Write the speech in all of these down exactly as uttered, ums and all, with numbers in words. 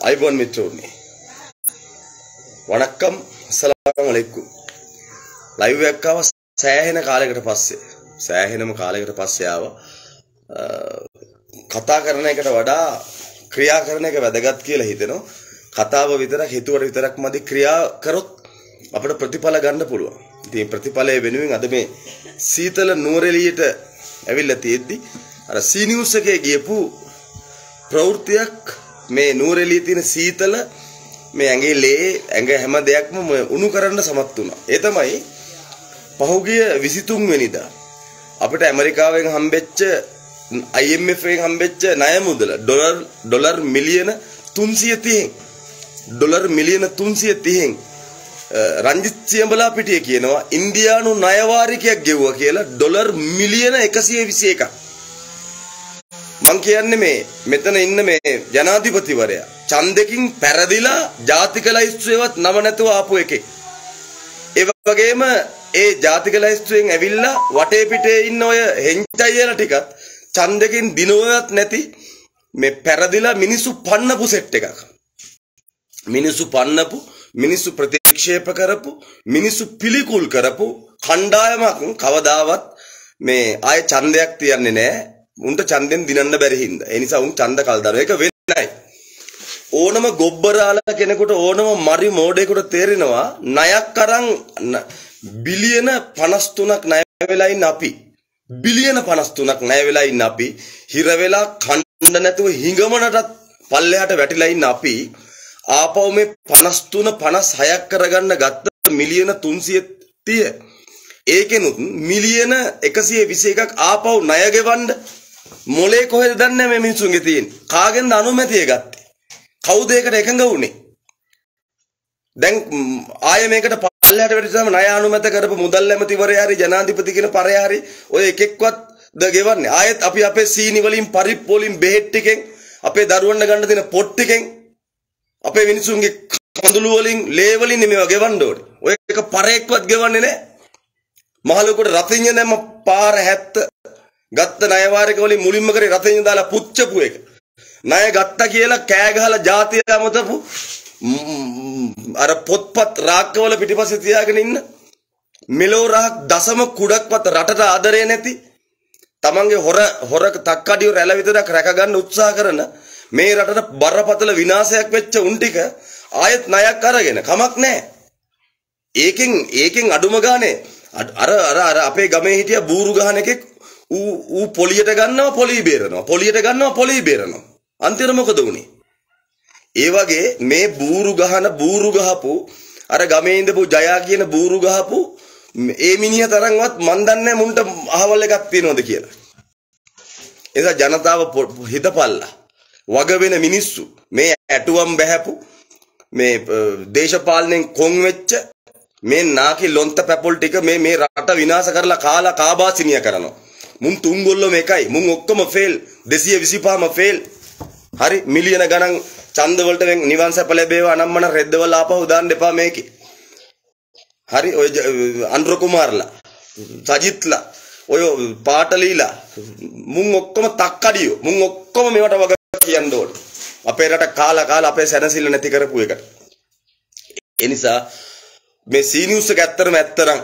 අයිබෝන් මිත්‍රෝනි වණක්කම් අස්සලාමු අලයිකුම් ලයිව් එකක් ආව සෑහෙන කාලයකට පස්සේ සෑහෙනම කාලයකට පස්සේ ආව කතා කරන එකට වඩා ක්‍රියා කරන එක වැදගත් කියලා හිතෙනවා කතාව විතරක් හිතුවට විතරක් මදි ක්‍රියා කරොත් අපිට ප්‍රතිඵල ගන්න පුළුවන් ඉතින් ප්‍රතිඵලයේ වෙනුවෙන් අද මේ සීතල නුවරඑළියට ඇවිල්ලා තියෙද්දි අර සී නිවුස් එකේ ගියපු ප්‍රවෘත්තියක් මේ නුවරඑළියේ තියෙන සීතල මේ ඇඟේ ලේ ඇඟ හැම දෙයක්ම උණු කරන්න සමත් වුණා. ඒ තමයි පහුගිය විසිතුන් වෙනිදා අපිට ඇමරිකාවෙන් හම්බෙච්ච I M F එකෙන් හම්බෙච්ච ණය මුදල ඩොලර් ඩොලර් මිලියන තුන්සිය තිහෙන් ඩොලර් මිලියන තුන්සිය තිහෙන් රංජිත් සියඹලා පිටිය කියනවා ඉන්දියානු ණය වාරිකයක් ගෙවුවා කියලා ඩොලර් මිලියන එකසිය විසි එකක්. මං කියන්නේ මේ මෙතන ඉන්න මේ ජනාධිපතිවරයා ඡන්දකින් පෙරදිලා ජාතික ලයිස්තුවේවත් නම නැතුව ආපු එකෙක්. ඒ වගේම ඒ ජාතික ලයිස්තුවෙන් ඇවිල්ලා වටේ පිටේ ඉන්න ඔය හෙන්චයිලා ටිකත් ඡන්දකින් දිනුවවත් නැති මේ පෙරදිලා මිනිස්සු පන්නපු සෙට් එකක්. මිනිස්සු පන්නපු මිනිස්සු ප්‍රතික්ෂේප කරපු මිනිස්සු පිළිකුල් කරපු කණ්ඩායමක් කවදාවත් මේ ආය ඡන්දයක් තියන්නේ නැහැ. උන්ට ඡන්දෙන් දිනන්න බැරි හින්දා. ඒ නිසා උන් ඡන්ද කල් දාන එක වෙන්නයි. ඕනම ගොබ්බරාල කෙනෙකුට ඕනම මරි මෝඩයෙකුට තේරෙනවා ණයක් අරන් බිලියන පනස් තුනක් ණය වෙලා ඉන්න අපි. බිලියන පනස් තුනක් ණය වෙලා ඉන්න අපි හිර වෙලා කණ්ඩ නැතුව හිඟමනටත් පල්ලෙහාට වැටිලා ඉන්න අපි ආපහු මේ පනස් තුන පනස් හයක් කරගන්න ගත්ත මිලියන තුන්සිය තිහ ඒකෙනුත් මිලියන එකසිය විසි එකක් ආපහු ණය ගෙවන්න මොලේ කොහෙද දන්නේ මේ මිනිස්සුන්ගේ තියෙන්නේ කාගෙන්ද අනුමැතිය ගත්තේ කවුද ඒකට එකඟ වුනේ දැන් ආයෙ මේකට පල්ලෙහාට වැටිච්චාම ණය අනුමැත කරපු මුදල් ඇමතිවරයා හරි ජනාධිපති කියන පරයා හරි ඔය එක එක්කවත් ද ගෙවන්නේ ආයෙත් අපි අපේ සීනි වලින් පරිප්පු වලින් බෙහෙත් ටිකෙන් අපේ දරුවන්ට ගන්න දෙන පොත් ටිකෙන් අපේ මිනිස්සුන්ගේ කඳුළු වලින් ලේ වලින් මේවා ගෙවන්න ඕනේ ඔය එක පරේක්වත් ගෙවන්නේ නැහැ මහලුකට රතිඤ්ඤ නැම පාර හැත්ත ගත්ත ණය වාරික වලින් මුලින්ම කරේ රතිඤ්ඤ දාලා පුච්චපු එක ණය ගත්තා කියලා කෑ ගහලා ජාතිය අමතපු අර පොත්පත් රාක්කවල පිටිපස්සේ තියාගෙන ඉන්න මෙලෝ රහක් දසම කුඩක්වත් රටට ආදරේ නැති තමන්ගේ හොර හොර තක්කඩිය රැළ විතරක් රැක ගන්න උත්සාහ කරන මේ රටට බරපතල විනාශයක් වෙච්ච උන් ටික ආයෙත් ණයක් අරගෙන කමක් නැහැ ඒකෙන් ඒකෙන් අඩුම ගානේ අර අර අර අපේ ගමේ හිටිය බූරු ගහන එකෙක් ඌ ඌ පොලියට ගන්නවා පොලි බේරනවා පොලියට ගන්නවා පොලි බේරනවා අන්තිමට මොකද උනේ ඒ වගේ මේ බූරු ගහන බූරු ගහපු අර ගමේ ඉඳපු ජයා කියන බූරු ගහපු ඒ මිනිහ තරම්වත් මන් දන්නේ මුන්ට අහවල් එකක් තියනවද කියලා ඒ නිසා ජනතාව හිතපල්ලා වග වෙන මිනිස්සු මේ ඇටුවම් බහැපු මේ දේශපාලනෙන් කොන් වෙච්ච මේ නාකි ලොන්ත පැපොල් ටික මේ මේ රට විනාශ කරලා කාලා කාබාසිනිය කරනවා මුන් තුන්ගොල්ලෝ මේකයි මුන් ඔක්කොම ෆේල් දෙසිය විසිපහම ෆේල් හරි මිලියන ගණන් ඡන්ද වලට නිවන් සැප ලැබේවා අනම්මන රෙද්දවල ආපහු දාන්න එපා මේකේ හරි ඔය අනුර කුමාරලා සජිත්ලා ඔය පාටලීලා මුන් ඔක්කොම තක්කඩියෝ මුන් ඔක්කොම මේවට වග කියන්න ඕනේ අපේ රට කාලා කාලා අපේ සැනසෙල්ල නැති කරපු එකට ඒ නිසා මේ සී නිවුස් එක ඇත්තරම ඇත්තරම්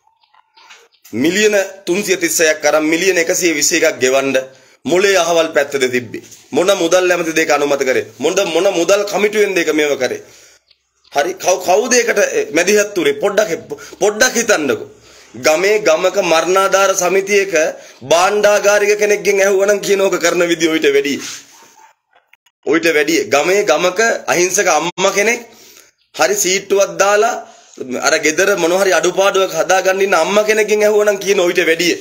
මිලියන තුන්සිය තිස්සයක් අරන් මිලියන එකසිය විසි එකක් ගෙවන්න මොලේ අහවල් පැත්තද තිබ්බේ මොන මුදල් ඇමති දෙක අනුමත කරේ මොන මොන මුදල් කමිටුවෙන් දෙක මේව කරේ හරි කවුද ඒකට මැදිහත් උනේ පොඩ්ඩක් පොඩ්ඩක් හිතන්නකෝ ගමේ ගමක මරණාධාර සමිතියක භාණ්ඩාගාරික කෙනෙක්ගෙන් ඇහුවනම් කියනෝක කරන විදිය ඔయిత වැඩි ඔయిత වැඩි ගමේ ගමක අහිංසක අම්මා කෙනෙක් හරි සීට්ටුවක් දාලා අර ගෙදර මොන හරි අඩුපාඩුවක් හදාගන්න ඉන්න අම්මා කෙනෙක්ගෙන් ඇහුවනම් කියන ඔయిత වැඩි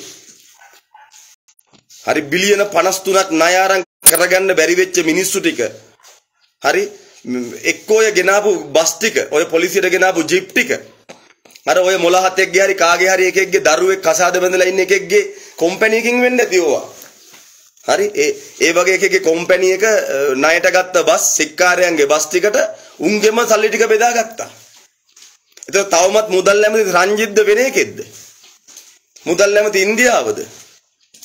හරි බිලියන පනස් තුනක් ණය අරන් කරගන්න බැරි වෙච්ච මිනිස්සු ටික හරි එක්කෝ ඔය ගෙනාපු බස් ටික ඔය පොලිසියට ගෙනාපු ජීප් ටික අර ඔය මොළ හතෙක්ගේ හරි කාගේ හරි එකෙක්ගේ දරුවෙක් කසාද බැඳලා ඉන්න එකෙක්ගේ කම්පැනි එකකින් වෙන්නේ නැති ඕවා හරි ඒ ඒ වගේ එකෙක්ගේ කම්පැනි එක ණයට ගත්ත බස් සික්කාරයන්ගේ බස් ටිකට උන්ගෙම සල්ලි ටික බෙදාගත්තා ඒතර තවමත් මුදල් ඇමති රංජිත්ද වෙන එකෙක්ද මුදල් ඇමති ඉන්දියාවද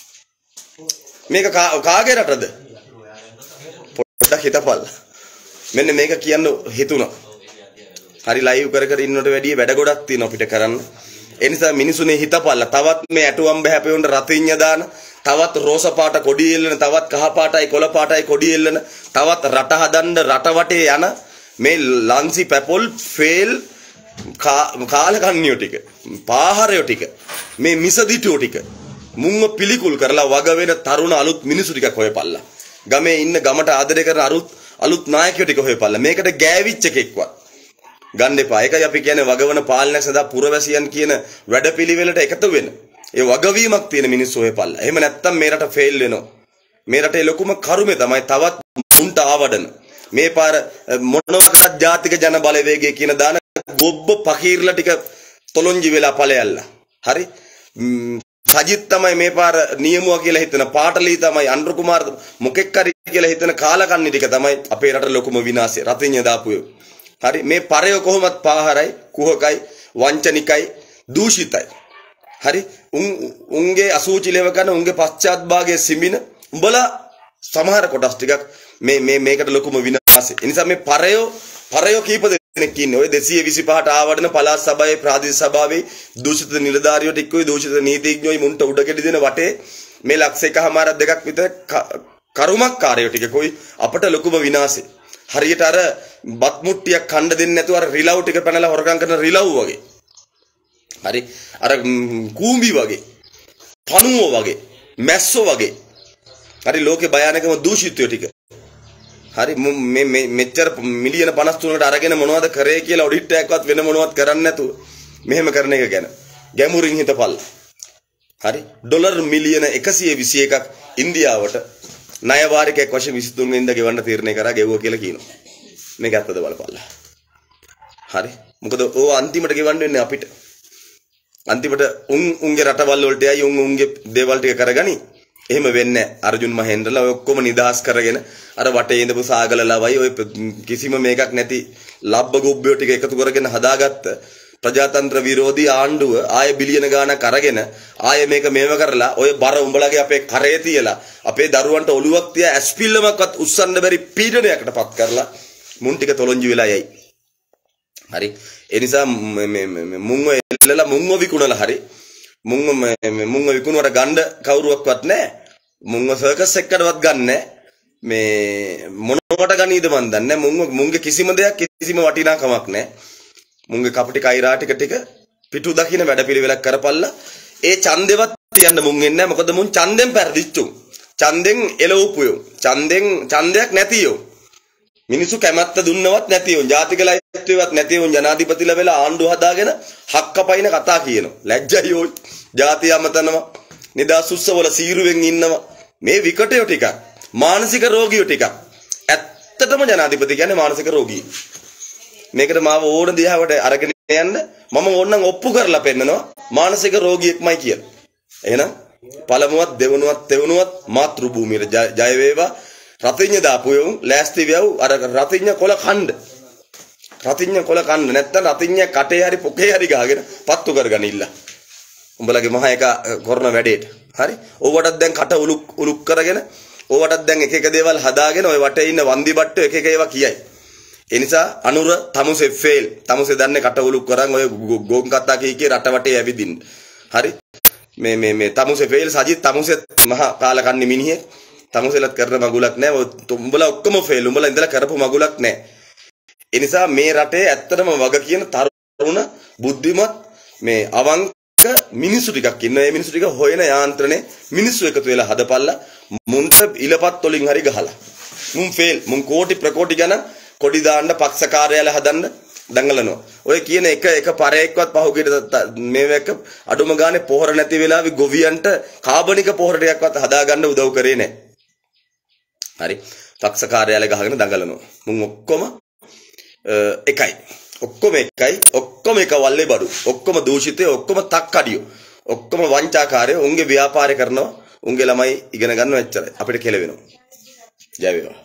මේක කාගේ රටද පොඩ්ඩක් හිතපල්ලා මෙන්න මේක කියන්න හිතුණා. හරි ලයිව් කර කර ඉන්නට වැඩිය වැඩ ගොඩක් තියෙනවා අපිට කරන්න. ඒ නිසා මිනිසුනේ හිතපල්ලා තවත් මේ ඇටුවම් බහැපෙවුන්ට රතිඤ්ඤ දාන, තවත් රෝස පාට කොඩි එල්ලන, තවත් කහ පාටයි කොළ පාටයි කොඩි එල්ලන, තවත් රට හදන්න රට වටේ යන මේ ලන්සි පැපොල් ෆේල් කාලකන්නියෝ ටික, පාහරයෝ ටික, මේ මිසදිටුවෝ ටික මුන්ව පිළිකුල් කරලා වග වෙන තරුණ අලුත් මිනිසු ටිකක් හොයපල්ලා. ගමේ ඉන්න ගමට ආදරය කරන අලුත් අලුත් නායකයෝ ටික හොයපල්ලා. මේකට ගෑවිච්ච එකෙක්වත් ගන්න එපා. ඒකයි අපි කියන්නේ වගවන පාලනයක් සඳහා පුරවැසියන් කියන වැඩපිළිවෙලට එකතු වෙන. ඒ වගවීමක් තියෙන මිනිස්සු හොයපල්ලා. එහෙම නැත්තම් මේ රට ෆේල් වෙනවා. මේ රටේ ලොකුම කරුමේ තමයි තවත් මුන්ට ආවඩන. මේ පාර මොනවාකට ජාතික ජන බලවේගය කියන දාන ගොබ්බ පකීර්ලා ටික තොලොංජි වෙලා ඵලයල්ලා. හරි? සජිත් තමයි මේ පාර නියමුවා කියලා හිතන, පාටලී තමයි, අනුර කුමාර මොකෙක් හරි කියලා හිතන කාලකන්ණි ටික තමයි අපේ රට ලොකුම විනාශය. රතිඤ්ඤ දාපුයෝ. හරි? මේ පරය කොහොමත් පාහරයි, කුහකයි, වංචනිකයි, දූෂිතයි. හරි? උන් උන්ගේ අසූචි ලෙව ගන්න, උන්ගේ පශ්චාත් භාගයේ සිඹින උඹලා සමහර කොටස් ටිකක් මේ මේ මේකට ලොකුම විනාශය. ඒ නිසා මේ පරයෝ පරයෝ කීප දෙනෙක් ඉන්නේ. ඔය දෙසිය විසිපහට ආවඩන පළාත් සභාවේ ප්‍රාදේශීය සභාවේ දූෂිත නිලධාරියෝ ටිකෝයි දූෂිත නීතිඥයෝයි මුන්ට උඩගෙඩි දෙන වටේ මේ ලක්ෂ එකමාරක් දෙකක් විතර කරුමක්කාරයෝ ටිකකෝයි අපට ලොකුම විනාශය. හරියට අර බත් මුට්ටියක් කණ්ඩ දෙන්නේ නැතුව අර රිලව් ටික පැනලා හොරකම් කරන රිලව් වගේ. හරි? අර කූඹි වගේ, පණුවෝ වගේ, මැස්සෝ වගේ. හරි? ලෝකේ භයානකම දූෂිතයෝ ටික. හරි? මේ මේ මෙච්චර මිලියන පනස් තුනකට අරගෙන මොනවද කරේ කියලා ඔඩිට් එකක්වත් වෙන මොනවත් කරන්නේ නැතුව මෙහෙම කරන එක ගැන ගැඹුරින් හිතපල්ලා. හරි? ඩොලර් මිලියන එකසිය විසි එකක් ඉන්දියාවට ණය වාරිකයක් වශයෙන් විසි තුන් වෙනිදා ගෙවන්න තීරණය කරා ගෙවුවා කියලා කියනවා. මේක ඇත්තද බලපල්ලා. හරි? මොකද ඕව අන්තිමට ගෙවන්න වෙන්නේ අපිට. අන්තිමට උන් උන්ගේ රටවල් වලට යයි උන් උන්ගේ දේවල් ටික කරගනි. එහෙම වෙන්නේ නැහැ. අර්ජුන් මහේන්ද්‍රලා ඔය ඔක්කොම නිදහස් කරගෙන අර වටේ ඉඳපු සාගලලවයි ඔය කිසිම මේකක් නැති ලබ්බ ගොබ්බයෝ ටික එකතු කරගෙන හදාගත්ත ප්‍රජාතන්ත්‍ර විරෝධී ආණ්ඩුව ආය බිලියන ගාණක් අරගෙන ආය මේක මේව කරලා ඔය බර උඹලගේ අපේ කරේ තියලා අපේ දරුවන්ට ඔලුවක් තියා ඇස්පිල්ලමක්වත් උස්සන්න බැරි පීඩනයකටපත් කරලා මුන් ටික තොලොංජි වෙලා යයි. හරි? ඒ නිසා මේ මුන්ව එල්ලලා මුන්ව විකුණලා හරි මුන්ව මුන්ව විකුණුවට ගන්න කවුරුවක්වත් නැහැ. මුන්ව සර්කස් එකකටවත් ගන්න නැහැ. මේ මොනකට ගනීද මන් දන්නේ නැහැ. මුන්ව මුන්ගේ කිසිම දෙයක් කිසිම වටිනාකමක් නැහැ. මුන්ගේ කපටි කයිරා ටික ටික පිටු දකින්න වැඩපිළිවෙලක් කරපල්ලා. ඒ ඡන්දෙවත් තියන්න මුන් එන්නේ නැහැ. මොකද මුන් ඡන්දෙන් පෙරදිච්චු. ඡන්දෙන් එළවපුයෝ. ඡන්දෙන් ඡන්දයක් නැතියෝ. මිනිසු කැමැත්ත දුන්නවත් නැතියෝ. ජාතික ලයිස්තුවේවත් නැතියෝ ජනාධිපතිලා වෙලා ආණ්ඩුව හදාගෙන හක්කපයින් කතා කියනවා. ලැජ්ජයි ඕයි. ජාතිය අමතනවා. නිදාස් උත්සවවල සීරුවෙන් ඉන්නවා. මේ විකටයෝ ටික මානසික රෝගියෝ ටික. ඇත්තටම ජනාධිපති කියන්නේ මානසික රෝගී. මේකට මාව ඕන දිහාවට අරගෙන යන්න මම ඕනනම් ඔප්පු කරලා පෙන්නනවා මානසික රෝගියෙක්මයි කියලා. එහෙනම් පළමුවත් දෙවනුවත් තෙවනුවත් මාතෘ භූමියට ජය වේවා. රතිඤ්ඤ දාපුයෝ ලෑස්ති වෙව් අර රතිඤ්ඤ කොළ කණ්ඩ. රතිඤ්ඤ කොළ කණ්ඩ නැත්තම් රතිඤ්ඤ කටේ හරි පොකේ හරි ගහගෙන පත්තු කරගන්න ඉල්ල. උඹලගේ මහ එක කරන වැඩේට. හරි? ඕවටත් දැන් කට උලුක් උලුක් කරගෙන ඕවටත් දැන් එක එක දේවල් හදාගෙන ඔය වටේ ඉන්න වන්දි බට්ටෝ එක එක ඒවා කියයි. ඒ නිසා අනුර තමුසේ ෆේල්. තමුසේ දන්නේ කට උලුක් කරන් ඔය ගෝන් කතා කී කී රට වටේ ඇවිදින්න. හරි? මේ මේ මේ තමුසේ ෆේල් සජිත් තමුසේ මහ කාලකන්ණි මිනිහෙක්. තමුසෙලත් කරන මගුලක් නැහැ. උඹලා ඔක්කොම ෆේල්. උඹලා ඉඳලා කරපු මගුලක් නැහැ. ඒ නිසා මේ රටේ ඇත්තටම වග කියන තරුණ බුද්ධිමත් මේ අවංක මිනිස්සු ටිකක් ඉන්නවා. මේ මිනිස්සු ටික හොයන යාන්ත්‍රණේ මිනිස්සු එකතු වෙලා හදපල්ලා මුන්ට ඉලපත් වලින් හරි ගහලා. මුන් ෆේල්. මුන් කෝටි ප්‍රකෝටි ගණන් කොඩි දාන්න පක්ෂ කාර්යාලය හදන්න දඟලනවා. ඔය කියන එක එක පරයක්වත් පහුගියට මේවක අඩුම ගානේ පොහොර නැති වෙලාවේ ගොවියන්ට කාබනික පොහොර ටිකක්වත් හදාගන්න උදව් කරේ නැහැ. හරි? පක්ෂ කාර්යාලය ගහගෙන දඟලනවා. මුන් ඔක්කොම එකයි. ඔක්කොම එකයි. ඔක්කොම එක වල්ලේ බඩු. ඔක්කොම දූෂිතය, ඔක්කොම තක්කඩියෝ. ඔක්කොම වංචාකාරයෝ. උන්ගේ ව්‍යාපාරය කරනවා. උන්ගේ ළමයි ඉගෙන ගන්නව එච්චරයි. අපිට කෙලවෙනවා. ජය වේවා.